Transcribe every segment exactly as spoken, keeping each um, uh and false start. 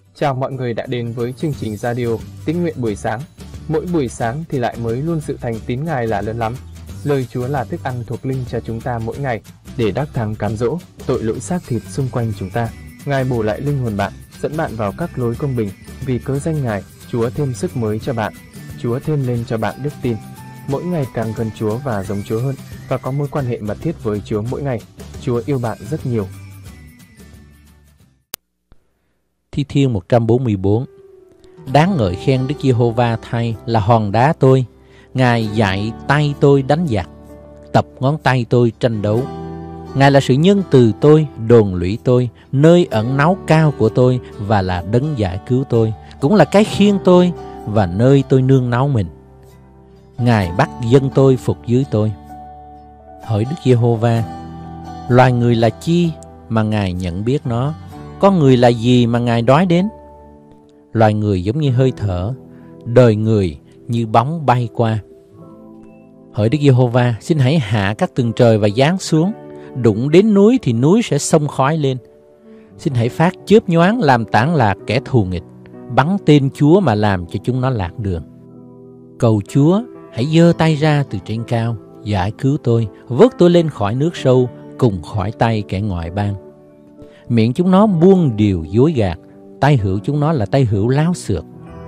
Chào mọi người đã đến với chương trình radio Tín nguyện buổi sáng. Mỗi buổi sáng thì lại mới luôn sự thành tín Ngài là lớn lắm. Lời Chúa là thức ăn thuộc linh cho chúng ta mỗi ngày để đắc thắng cám dỗ tội lỗi xác thịt xung quanh chúng ta. Ngài bổ lại linh hồn bạn, dẫn bạn vào các lối công bình. Vì cớ danh Ngài, Chúa thêm sức mới cho bạn. Chúa thêm lên cho bạn đức tin. Mỗi ngày càng gần Chúa và giống Chúa hơn, và có mối quan hệ mật thiết với Chúa mỗi ngày. Chúa yêu bạn rất nhiều. Thi Thiên một trăm bốn mươi bốn. Đáng ngợi khen Đức Giê-hô-va thay là hòn đá tôi. Ngài dạy tay tôi đánh giặc, tập ngón tay tôi tranh đấu. Ngài là sự nhân từ tôi, đồn lũy tôi, nơi ẩn náu cao của tôi, và là đấng giải cứu tôi, cũng là cái khiêng tôi và nơi tôi nương náu mình. Ngài bắt dân tôi phục dưới tôi. Hỡi Đức Giê-hô-va, loài người là chi mà Ngài nhận biết nó? Con người là gì mà Ngài đoái đến? Loài người giống như hơi thở, đời người như bóng bay qua. Hỡi Đức Giê-hô-va, xin hãy hạ các tầng trời và giáng xuống. Đụng đến núi thì núi sẽ xông khói lên. Xin hãy phát chớp nhoáng làm tản lạc kẻ thù nghịch, bắn tên Chúa mà làm cho chúng nó lạc đường. Cầu Chúa hãy giơ tay ra từ trên cao, giải cứu tôi, vớt tôi lên khỏi nước sâu, cùng khỏi tay kẻ ngoại bang. Miệng chúng nó buông điều dối gạt, tay hữu chúng nó là tay hữu láo xược.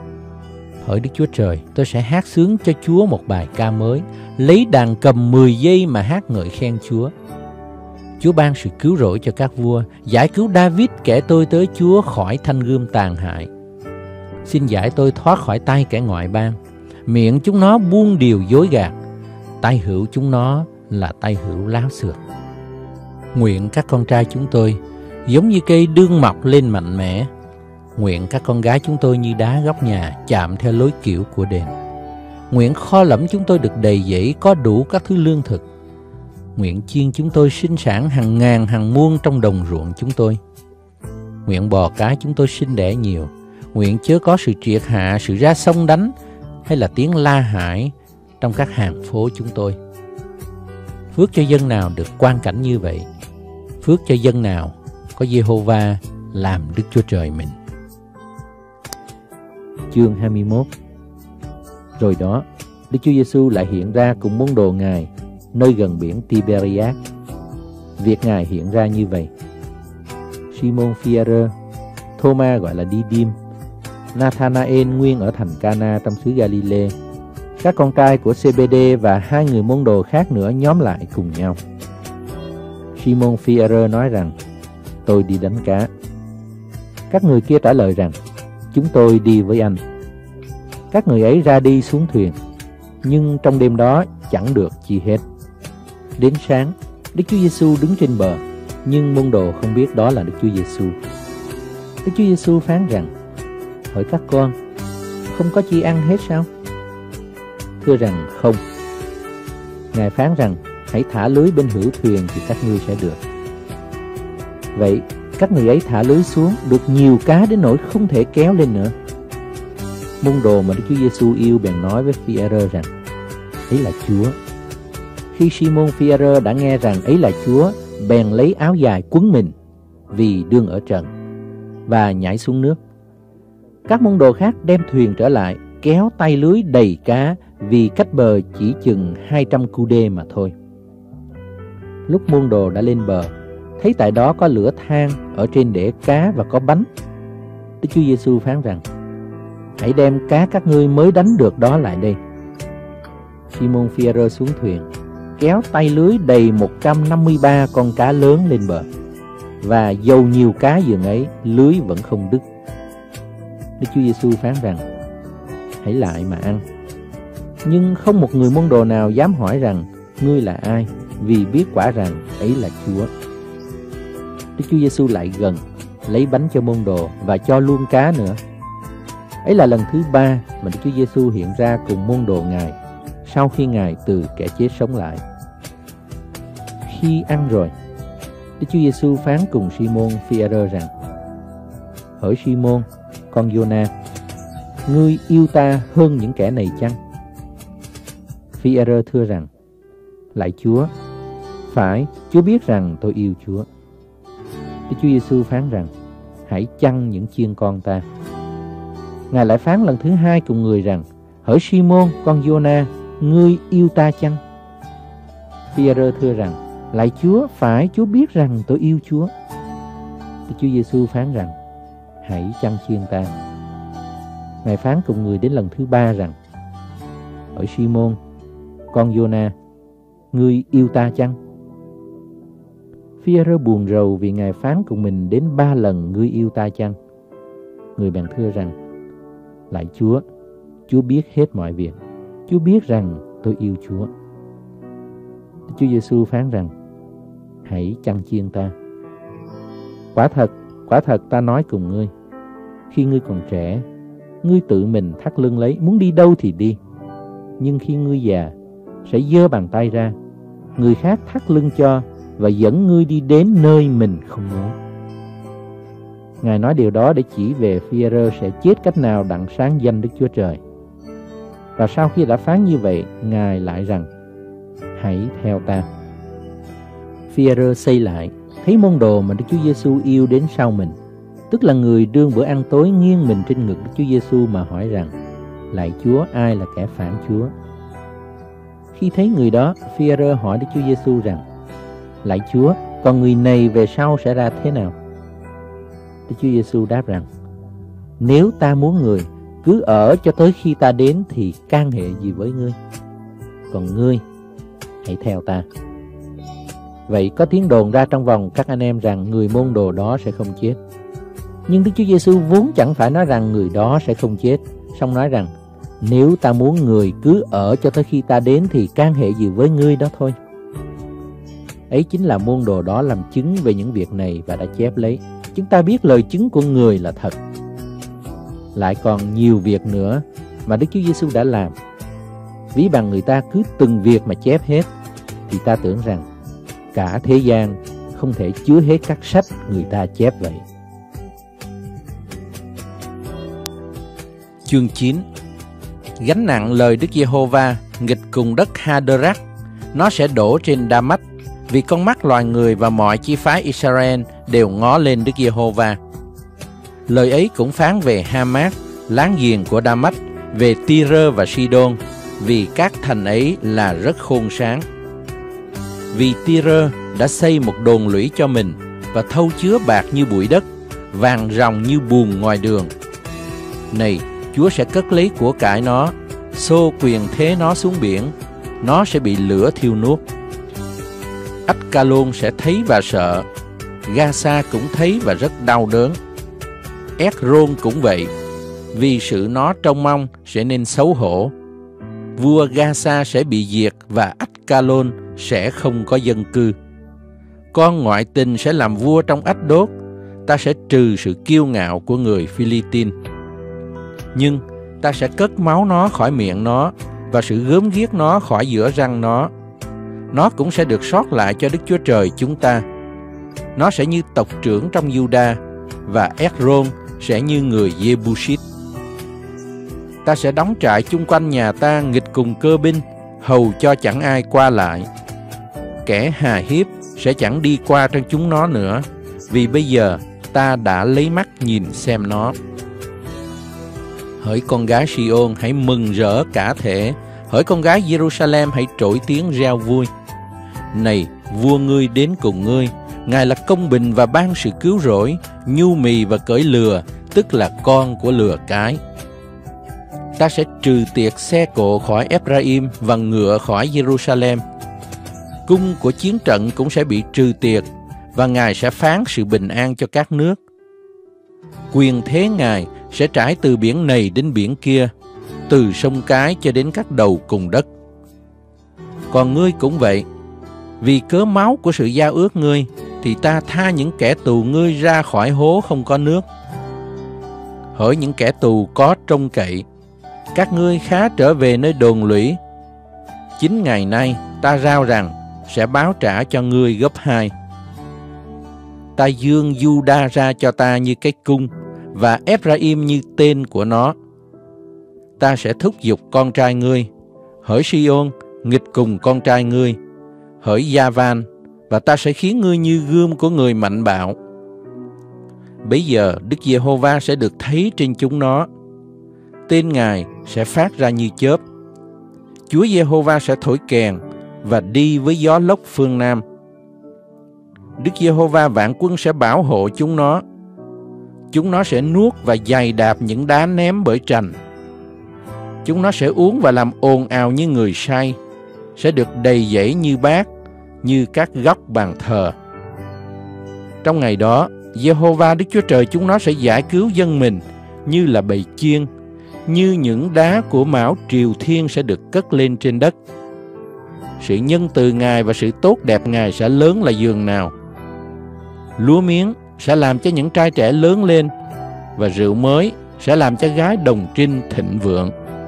Hỡi Đức Chúa Trời, tôi sẽ hát sướng cho Chúa một bài ca mới, lấy đàn cầm mười giây mà hát ngợi khen Chúa. Chúa ban sự cứu rỗi cho các vua, giải cứu David kẻ tôi tới Chúa khỏi thanh gươm tàn hại. Xin giải tôi thoát khỏi tay kẻ ngoại bang. Miệng chúng nó buông điều dối gạt, tay hữu chúng nó là tay hữu láo xược. Nguyện các con trai chúng tôi giống như cây đương mọc lên mạnh mẽ. Nguyện các con gái chúng tôi như đá góc nhà, chạm theo lối kiểu của đền. Nguyện kho lẫm chúng tôi được đầy dẫy, có đủ các thứ lương thực. Nguyện chiên chúng tôi sinh sản hàng ngàn hàng muôn trong đồng ruộng chúng tôi. Nguyện bò cái chúng tôi sinh đẻ nhiều. Nguyện chớ có sự triệt hạ, sự ra sông đánh, hay là tiếng la hãi trong các hàng phố chúng tôi. Phước cho dân nào được quan cảnh như vậy. Phước cho dân nào có Giê-hô-va làm Đức Chúa Trời mình. Chương hai mươi mốt. Rồi đó, Đức Chúa Giêsu lại hiện ra cùng môn đồ Ngài nơi gần biển Tiberias. Việc Ngài hiện ra như vậy: Simon Phi-e-rơ, Thô-ma gọi là Đi-đim, Nathanael nguyên ở thành Ca-na trong xứ Ga-li-lê, các con trai của Sê-bê-đê và hai người môn đồ khác nữa nhóm lại cùng nhau. Simon Phi-e-rơ nói rằng: Tôi đi đánh cá. Các người kia trả lời rằng: Chúng tôi đi với anh. Các người ấy ra đi xuống thuyền, nhưng trong đêm đó chẳng được chi hết. Đến sáng, Đức Chúa Giêsu đứng trên bờ, nhưng môn đồ không biết đó là Đức Chúa Giêsu. Đức Chúa Giêsu phán rằng: Hỡi các con, không có chi ăn hết sao? Thưa rằng không. Ngài phán rằng: Hãy thả lưới bên hữu thuyền thì các ngươi sẽ được. Vậy các người ấy thả lưới xuống, được nhiều cá đến nỗi không thể kéo lên nữa. Môn đồ mà Đức Chúa Giêsu yêu bèn nói với Phi-e-rơ rằng: Ấy là Chúa. Khi Simon Phi-e-rơ đã nghe rằng ấy là Chúa, bèn lấy áo dài quấn mình, vì đương ở trận, và nhảy xuống nước. Các môn đồ khác đem thuyền trở lại, kéo tay lưới đầy cá, vì cách bờ chỉ chừng hai trăm cu đê mà thôi. Lúc môn đồ đã lên bờ, thấy tại đó có lửa than, ở trên để cá và có bánh. Đức Chúa Giêsu phán rằng: Hãy đem cá các ngươi mới đánh được đó lại đây. Simon Phi-e-rơ xuống thuyền, kéo tay lưới đầy một trăm năm mươi ba con cá lớn lên bờ, và dầu nhiều cá dường ấy, lưới vẫn không đứt. Đức Chúa Giêsu phán rằng: Hãy lại mà ăn. Nhưng không một người môn đồ nào dám hỏi rằng: Ngươi là ai? Vì biết quả rằng ấy là Chúa. Đức Chúa Giêsu lại gần, lấy bánh cho môn đồ và cho luôn cá nữa. Ấy là lần thứ ba mà Đức Chúa Giêsu hiện ra cùng môn đồ Ngài sau khi Ngài từ kẻ chết sống lại. Khi ăn rồi, Đức Chúa Giêsu phán cùng Simon Phi-e-rơ rằng: Hỡi Simon, con Giô-na, ngươi yêu ta hơn những kẻ này chăng? Phi-e-rơ thưa rằng: Lạy Chúa, phải, Chúa biết rằng tôi yêu Chúa. Đức Chúa Giêsu phán rằng: hãy chăn những chiên con ta. Ngài lại phán lần thứ hai cùng người rằng: hỡi Si-môn con Giô-na, ngươi yêu ta chăng? Phi-e-rơ thưa rằng: lạy Chúa, phải, Chúa biết rằng tôi yêu Chúa. Đức Chúa Giêsu phán rằng: hãy chăn chiên ta. Ngài phán cùng người đến lần thứ ba rằng: hỡi Si-môn con Giô-na, ngươi yêu ta chăng? Phi-e-rơ buồn rầu vì Ngài phán cùng mình đến ba lần: ngươi yêu ta chăng? Người bèn thưa rằng: lạy Chúa, Chúa biết hết mọi việc, Chúa biết rằng tôi yêu Chúa. Đức Chúa Giêsu phán rằng: hãy chăn chiên ta. Quả thật, quả thật ta nói cùng ngươi, khi ngươi còn trẻ, ngươi tự mình thắt lưng lấy, muốn đi đâu thì đi. Nhưng khi ngươi già, sẽ giơ bàn tay ra, người khác thắt lưng cho và dẫn ngươi đi đến nơi mình không muốn. Ngài nói điều đó để chỉ về Phi-e-rơ sẽ chết cách nào đặng sáng danh Đức Chúa Trời. Và sau khi đã phán như vậy, Ngài lại rằng: hãy theo ta. Phi-e-rơ xây lại, thấy môn đồ mà Đức Chúa Giêsu yêu đến sau mình, tức là người đương bữa ăn tối nghiêng mình trên ngực Đức Chúa Giêsu, mà hỏi rằng: lạy Chúa, ai là kẻ phản Chúa? Khi thấy người đó, Phi-e-rơ hỏi Đức Chúa Giêsu rằng: lạy Chúa, còn người này về sau sẽ ra thế nào? Đức Chúa Giêsu đáp rằng: nếu ta muốn người cứ ở cho tới khi ta đến thì can hệ gì với ngươi? Còn ngươi, hãy theo ta. Vậy có tiếng đồn ra trong vòng các anh em rằng người môn đồ đó sẽ không chết. Nhưng Đức Chúa Giêsu vốn chẳng phải nói rằng người đó sẽ không chết, song nói rằng: nếu ta muốn người cứ ở cho tới khi ta đến thì can hệ gì với ngươi đó thôi. Ấy chính là môn đồ đó làm chứng về những việc này và đã chép lấy. Chúng ta biết lời chứng của người là thật. Lại còn nhiều việc nữa mà Đức Chúa Giêsu đã làm. Ví bằng người ta cứ từng việc mà chép hết, thì ta tưởng rằng cả thế gian không thể chứa hết các sách người ta chép vậy. Chương chín. Gánh nặng lời Đức Giê-hô-va nghịch cùng đất Ha-đơ-rắc, nó sẽ đổ trên Đa-mách, vì con mắt loài người và mọi chi phái Israel đều ngó lên Đức Giê-hô-va. Lời ấy cũng phán về Ha-mát, láng giềng của Đa-mách, về Ti-rơ và Si-đôn, vì các thành ấy là rất khôn sáng. Vì Ti-rơ đã xây một đồn lũy cho mình và thâu chứa bạc như bụi đất, vàng ròng như bùn ngoài đường. Này, Chúa sẽ cất lấy của cải nó, xô quyền thế nó xuống biển, nó sẽ bị lửa thiêu nuốt. Ách-ca-lôn sẽ thấy và sợ, Ga-sa cũng thấy và rất đau đớn. Ét-rôn cũng vậy, vì sự nó trông mong sẽ nên xấu hổ. Vua Ga-sa sẽ bị diệt và Ách-ca-lôn sẽ không có dân cư. Con ngoại tình sẽ làm vua trong Ách-đốt, ta sẽ trừ sự kiêu ngạo của người Phi-li-tin. Nhưng ta sẽ cất máu nó khỏi miệng nó và sự gớm ghiếc nó khỏi giữa răng nó. Nó cũng sẽ được sót lại cho Đức Chúa Trời chúng ta. Nó sẽ như tộc trưởng trong Giu-đa, và Ét-rôn sẽ như người Giê-bu-sít. Ta sẽ đóng trại chung quanh nhà ta nghịch cùng cơ binh, hầu cho chẳng ai qua lại. Kẻ hà hiếp sẽ chẳng đi qua trong chúng nó nữa, vì bây giờ ta đã lấy mắt nhìn xem nó. Hỡi con gái Si-ôn, hãy mừng rỡ cả thể. Hỡi con gái Giê-ru-sa-lem, hãy trỗi tiếng reo vui. Này, vua ngươi đến cùng ngươi, Ngài là công bình và ban sự cứu rỗi, nhu mì và cởi lừa, tức là con của lừa cái. Ta sẽ trừ tiệt xe cộ khỏi Ép-ra-im và ngựa khỏi Giê-ru-sa-lem. Cung của chiến trận cũng sẽ bị trừ tiệt, và Ngài sẽ phán sự bình an cho các nước. Quyền thế Ngài sẽ trải từ biển này đến biển kia, từ sông Cái cho đến các đầu cùng đất. Còn ngươi cũng vậy, vì cớ máu của sự giao ước ngươi, thì ta tha những kẻ tù ngươi ra khỏi hố không có nước. Hỡi những kẻ tù có trông cậy, các ngươi khá trở về nơi đồn lũy. Chính ngày nay ta rao rằng sẽ báo trả cho ngươi gấp hai. Ta dương Giu-đa ra cho ta như cái cung, và Ép-ra-im như tên của nó. Ta sẽ thúc giục con trai ngươi, hỡi Si-ôn, nghịch cùng con trai ngươi, hỡi Gia-van, và ta sẽ khiến ngươi như gươm của người mạnh bạo. Bấy giờ Đức Giê-hô-va sẽ được thấy trên chúng nó. Tên Ngài sẽ phát ra như chớp. Chúa Giê-hô-va sẽ thổi kèn và đi với gió lốc phương Nam. Đức Giê-hô-va vạn quân sẽ bảo hộ chúng nó. Chúng nó sẽ nuốt và giày đạp những đá ném bởi trành. Chúng nó sẽ uống và làm ồn ào như người say, sẽ được đầy dẫy như bát, như các góc bàn thờ. Trong ngày đó, Giê-hô-va Đức Chúa Trời chúng nó sẽ giải cứu dân mình như là bầy chiên, như những đá của mão triều thiên sẽ được cất lên trên đất. Sự nhân từ Ngài và sự tốt đẹp Ngài sẽ lớn là giường nào. Lúa miếng sẽ làm cho những trai trẻ lớn lên, và rượu mới sẽ làm cho gái đồng trinh thịnh vượng.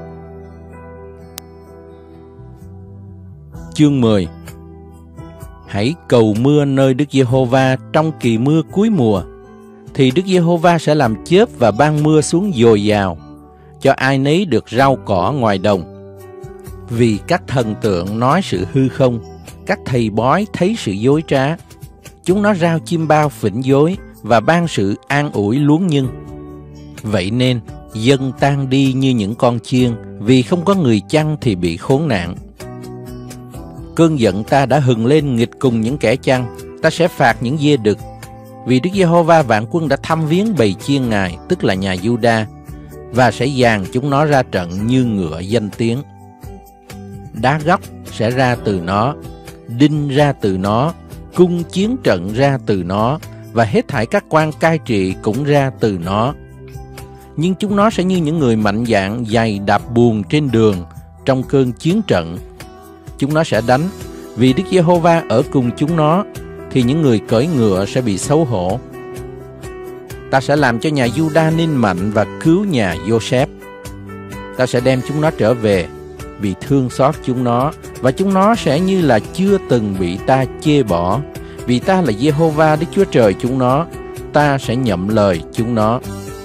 Chương mười. Hãy cầu mưa nơi Đức Giê-hô-va trong kỳ mưa cuối mùa, thì Đức Giê-hô-va sẽ làm chớp và ban mưa xuống dồi dào, cho ai nấy được rau cỏ ngoài đồng. Vì các thần tượng nói sự hư không, các thầy bói thấy sự dối trá. Chúng nó rao chim bao phỉnh dối và ban sự an ủi luống nhân. Vậy nên dân tan đi như những con chiên, vì không có người chăn thì bị khốn nạn. Cơn giận ta đã hừng lên nghịch cùng những kẻ chăn, ta sẽ phạt những dê đực. Vì Đức Giê-hô-va vạn quân đã thăm viếng bầy chiên Ngài, tức là nhà Giu-đa, và sẽ dàn chúng nó ra trận như ngựa danh tiếng. Đá góc sẽ ra từ nó, đinh ra từ nó, cung chiến trận ra từ nó, và hết thảy các quan cai trị cũng ra từ nó. Nhưng chúng nó sẽ như những người mạnh dạn giày đạp buồn trên đường trong cơn chiến trận. Chúng nó sẽ đánh, vì Đức Giê-hô-va ở cùng chúng nó, thì những người cưỡi ngựa sẽ bị xấu hổ. Ta sẽ làm cho nhà Giu-đa nên mạnh và cứu nhà Giô-sép. Ta sẽ đem chúng nó trở về, vì thương xót chúng nó, và chúng nó sẽ như là chưa từng bị ta chê bỏ. Vì ta là Giê-hô-va Đức Chúa Trời chúng nó, ta sẽ nhậm lời chúng nó.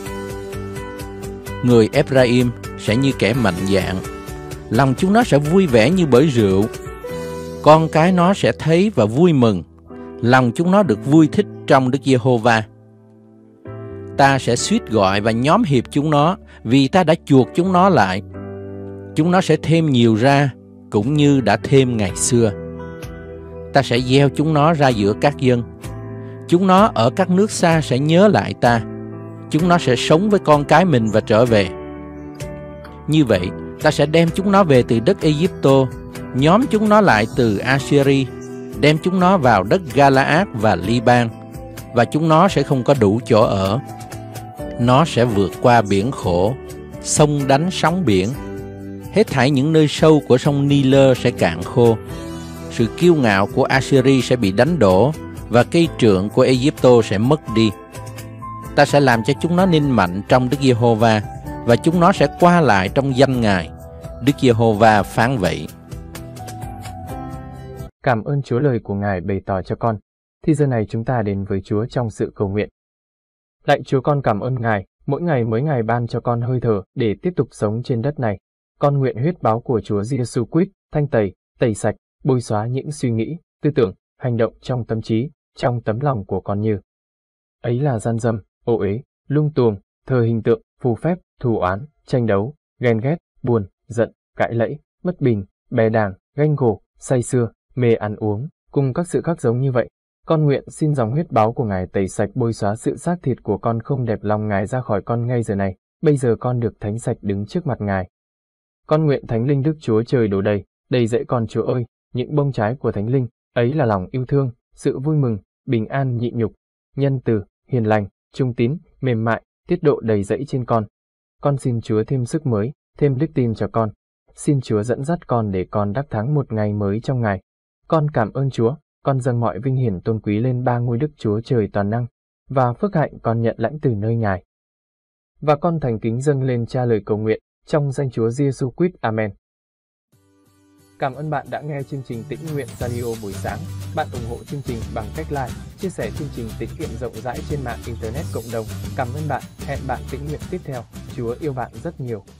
Người Ê-phra-im sẽ như kẻ mạnh dạn, lòng chúng nó sẽ vui vẻ như bởi rượu. Con cái nó sẽ thấy và vui mừng, lòng chúng nó được vui thích trong Đức Giê-hô-va. Ta sẽ suýt gọi và nhóm hiệp chúng nó, vì ta đã chuộc chúng nó lại. Chúng nó sẽ thêm nhiều ra, cũng như đã thêm ngày xưa. Ta sẽ gieo chúng nó ra giữa các dân. Chúng nó ở các nước xa sẽ nhớ lại ta. Chúng nó sẽ sống với con cái mình và trở về. Như vậy, ta sẽ đem chúng nó về từ đất Ê-díp-tô, nhóm chúng nó lại từ A-sy-ri, đem chúng nó vào đất Ga-la-át và Li-ban, và chúng nó sẽ không có đủ chỗ ở. Nó sẽ vượt qua biển khổ, sông đánh sóng biển. Hết thảy những nơi sâu của sông Ni-lơ sẽ cạn khô. Sự kiêu ngạo của A-sy-ri sẽ bị đánh đổ, và cây trượng của Ê-díp-tô sẽ mất đi. Ta sẽ làm cho chúng nó nên mạnh trong Đức Giê-hô-va, và chúng nó sẽ qua lại trong danh Ngài. Đức Giê-hô-va phán vậy. Cảm ơn Chúa lời của Ngài bày tỏ cho con. Thì giờ này chúng ta đến với Chúa trong sự cầu nguyện. Lạy Chúa, con cảm ơn Ngài, mỗi ngày mỗi ngày ban cho con hơi thở để tiếp tục sống trên đất này. Con nguyện huyết báo của Chúa Giê-xu Christ thanh tẩy, tẩy sạch, bôi xóa những suy nghĩ, tư tưởng, hành động trong tâm trí, trong tấm lòng của con như ấy là gian dâm, ô uế, lung tuồng, thờ hình tượng, phù phép, thù oán, tranh đấu, ghen ghét, buồn, giận, cãi lẫy, bất bình, bè đảng, ganh gổ, say sưa, mê ăn uống, cùng các sự khác giống như vậy. Con nguyện xin dòng huyết báo của Ngài tẩy sạch bôi xóa sự xác thịt của con không đẹp lòng Ngài ra khỏi con ngay giờ này. Bây giờ con được thánh sạch đứng trước mặt Ngài. Con nguyện Thánh Linh Đức Chúa Trời đổ đầy, đầy dẫy con Chúa ơi, những bông trái của Thánh Linh, ấy là lòng yêu thương, sự vui mừng, bình an nhịn nhục, nhân từ, hiền lành, trung tín, mềm mại, tiết độ đầy dẫy trên con. Con xin Chúa thêm sức mới, thêm đức tin cho con. Xin Chúa dẫn dắt con để con đắc thắng một ngày mới trong Ngài. Con cảm ơn Chúa, con dâng mọi vinh hiển tôn quý lên ba ngôi Đức Chúa Trời toàn năng, và phước hạnh con nhận lãnh từ nơi Ngài. Và con thành kính dâng lên Cha lời cầu nguyện, trong danh Chúa Giê-xu Christ. Amen. Cảm ơn bạn đã nghe chương trình Tĩnh Nguyện Radio buổi sáng. Bạn ủng hộ chương trình bằng cách like, chia sẻ chương trình tiết kiệm rộng rãi trên mạng Internet cộng đồng. Cảm ơn bạn, hẹn bạn tĩnh nguyện tiếp theo. Chúa yêu bạn rất nhiều.